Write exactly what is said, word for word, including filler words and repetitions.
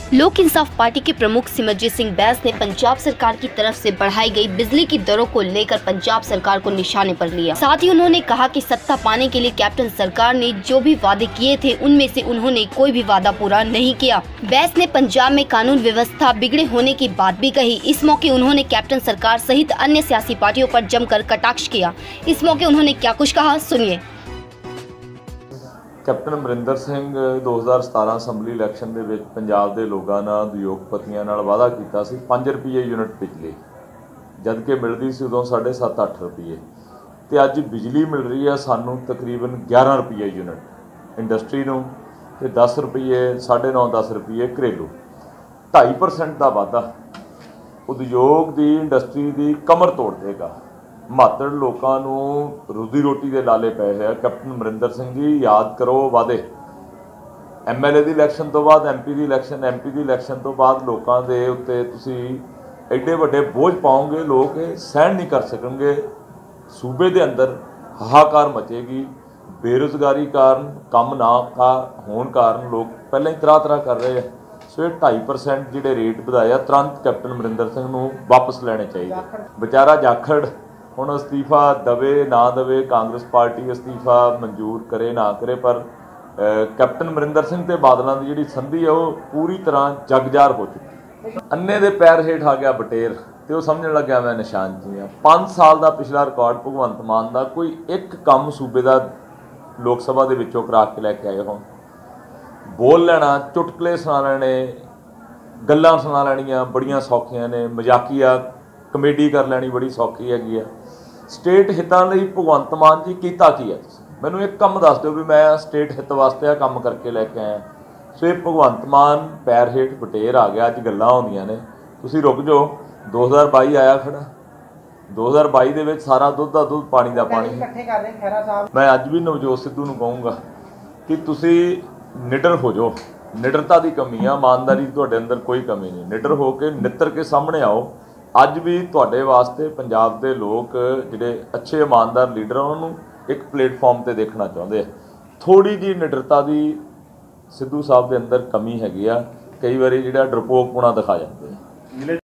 लोक इंसाफ पार्टी के प्रमुख सिमरजीत सिंह बैस ने पंजाब सरकार की तरफ से बढ़ाई गई बिजली की दरों को लेकर पंजाब सरकार को निशाने पर लिया। साथ ही उन्होंने कहा कि सत्ता पाने के लिए कैप्टन सरकार ने जो भी वादे किए थे उनमें से उन्होंने कोई भी वादा पूरा नहीं किया। बैस ने पंजाब में कानून व्यवस्था बिगड़े होने की बात भी कही। इस मौके उन्होंने कैप्टन सरकार सहित अन्य सियासी पार्टियों पर जमकर कटाक्ष किया। इस मौके उन्होंने क्या कुछ कहा, सुनिए। कैप्टन अमरिंदर सिंह दो हज़ार सतारह असैम्बली इलैक्शन ਦੇ ਵਿੱਚ ਪੰਜਾਬ ਦੇ ਲੋਕਾਂ ਨਾਲ ਉਦਯੋਗਪਤੀਆਂ ਨਾਲ ਵਾਅਦਾ ਕੀਤਾ ਸੀ ਪੰਜ ਰੁਪਏ ਯੂਨਿਟ ਬਿਜਲੀ, ਜਦ ਕਿ ਮਿਲਦੀ ਸੀ ਉਦੋਂ ਸਾਢੇ ਸੱਤ ਅੱਠ ਰੁਪਏ ਤੇ ਅੱਜ ਬਿਜਲੀ ਮਿਲ ਰਹੀ ਹੈ ਸਾਨੂੰ ਤਕਰੀਬਨ ਗਿਆਰਾਂ ਰੁਪਏ ਯੂਨਿਟ ਇੰਡਸਟਰੀ ਨੂੰ ਤੇ ਦਸ ਰੁਪਏ ਸਾਢੇ ਨੌ ਦਸ ਰੁਪਏ ਘਰੇਲੂ। ਢਾਈ ਪਰਸੈਂਟ ਦਾ ਵਾਧਾ ਉਦਯੋਗ ਦੀ ਇੰਡਸਟਰੀ ਦੀ ਕਮਰ ਤੋੜ ਦੇਗਾ। मातड़ लोगों रोजी रोटी के लाले पे है। कैप्टन अमरिंदर सिंह जी याद करो वादे एम एल ए की इलैक्शन तो बाद एम पी की इलैक्शन एम पी की इलैक्शन तो बाद लोगों के उत्ते तुसी एडे वड्डे बोझ पाओगे, लोग सहन नहीं कर सकेंगे। सूबे के अंदर हाहाकार मचेगी बेरोजगारी कारण, काम ना का होने कारण लोग पहले ही तरह तरह कर रहे हैं। सो ये ढाई परसेंट जोड़े रेट बढ़ाया तुरंत कैप्टन अमरिंदर सिंह नूं वापस लेने चाहिए। बेचारा जाखड़ ਹੁਣ ਅਸਤੀਫਾ ਦਵੇ ਨਾ ਦਵੇ, ਕਾਂਗਰਸ ਪਾਰਟੀ ਅਸਤੀਫਾ ਮਨਜ਼ੂਰ ਕਰੇ ਨਾ ਕਰੇ, ਪਰ ਕੈਪਟਨ ਅਮਰਿੰਦਰ ਸਿੰਘ ਤੇ ਬਾਦਲਾਂ ਦੀ ਜਿਹੜੀ ਸੰਧੀ ਹੈ ਉਹ ਪੂਰੀ ਤਰ੍ਹਾਂ ਜਗਜਾਰ ਹੋ ਚੁੱਕੀ। ਅੰਨੇ ਦੇ ਪੈਰ ਹੇਠ ਆ ਗਿਆ ਬਟੇਰ ਤੇ ਉਹ ਸਮਝਣ ਲੱਗਿਆ ਮੈਂ ਨਿਸ਼ਾਨ ਜੀ ਹਾਂ। ਪੰਜ ਸਾਲ ਦਾ ਪਿਛਲਾ ਰਿਕਾਰਡ ਭਗਵੰਤ ਮਾਨ ਦਾ ਕੋਈ ਇੱਕ ਕੰਮ ਸੂਬੇ ਦਾ ਲੋਕ ਸਭਾ ਦੇ ਵਿੱਚੋਂ ਕਰਾ ਕੇ ਲੈ ਕੇ ਆਏ ਹੋਣ। ਬੋਲ ਲੈਣਾ, ਚੁਟਕਲੇ ਸੁਣਾ ਲੈਣੇ, ਗੱਲਾਂ ਸੁਣਾ ਲੈਣੀਆਂ ਬੜੀਆਂ ਸੌਖੀਆਂ ਨੇ, ਮਜ਼ਾਕੀਆ ਕਮੇਡੀ ਕਰ ਲੈਣੀ ਬੜੀ ਸੌਖੀ ਹੈਗੀ ਆ। ਸਟੇਟ ਹਿੱਤਾਂ ਲਈ ਭਗਵੰਤ ਮਾਨ ਜੀ ਕੀਤਾ ਕੀ ਹੈ? ਮੈਨੂੰ ਇੱਕ ਕੰਮ ਦੱਸ ਦਿਓ ਵੀ ਮੈਂ ਸਟੇਟ ਹਿੱਤ ਵਾਸਤੇ ਆ ਕੰਮ ਕਰਕੇ ਲੈ ਕੇ ਆਇਆ। ਸੋ ਇਹ ਭਗਵੰਤ ਮਾਨ ਪੈਰ ਹੇਠ ਬਟੇਰ ਆ ਗਿਆ। ਅੱਜ ਗੱਲਾਂ ਹੁੰਦੀਆਂ ਨੇ, ਤੁਸੀਂ ਰੁਕ ਜਾਓ। ਦੋ ਹਜ਼ਾਰ ਬਾਈ ਆਇਆ ਖੜਾ, ਦੋ ਹਜ਼ਾਰ ਬਾਈ ਦੇ ਵਿੱਚ ਸਾਰਾ ਦੁੱਧ ਦਾ ਦੁੱਧ ਪਾਣੀ ਦਾ ਪਾਣੀ। ਮੈਂ ਅੱਜ ਵੀ ਨਵਜੋਤ ਸਿੱਧੂ ਨੂੰ ਕਹੂੰਗਾ ਕਿ ਤੁਸੀਂ ਨਿਡਰ ਹੋ ਜਾਓ। ਨਿਡਰਤਾ ਦੀ ਕਮੀ ਆ, ਇਮਾਨਦਾਰੀ ਦੀ ਤੁਹਾਡੇ ਅੰਦਰ ਕੋਈ ਕਮੀ ਨਹੀਂ। ਨਿਡਰ ਹੋ ਕੇ ਨਿੱਤਰ ਕੇ ਸਾਹਮਣੇ ਆਓ। ਅੱਜ ਵੀ ਤੁਹਾਡੇ ਵਾਸਤੇ ਪੰਜਾਬ ਦੇ ਲੋਕ ਜਿਹੜੇ ਅੱਛੇ ਇਮਾਨਦਾਰ ਲੀਡਰ ਉਹਨਾਂ ਨੂੰ ਇੱਕ ਪਲੇਟਫਾਰਮ ਤੇ ਦੇਖਣਾ ਚਾਹੁੰਦੇ ਆ। ਥੋੜੀ ਜਿਹੀ ਨਿਡਰਤਾ ਦੀ ਸਿੱਧੂ ਸਾਹਿਬ ਦੇ ਅੰਦਰ ਕਮੀ ਹੈਗੀ ਆ। ਕਈ ਵਾਰੀ ਜਿਹੜਾ ਡਰਪੋਕਪੁਣਾ ਦਿਖਾ ਜਾਂਦੇ ਆ।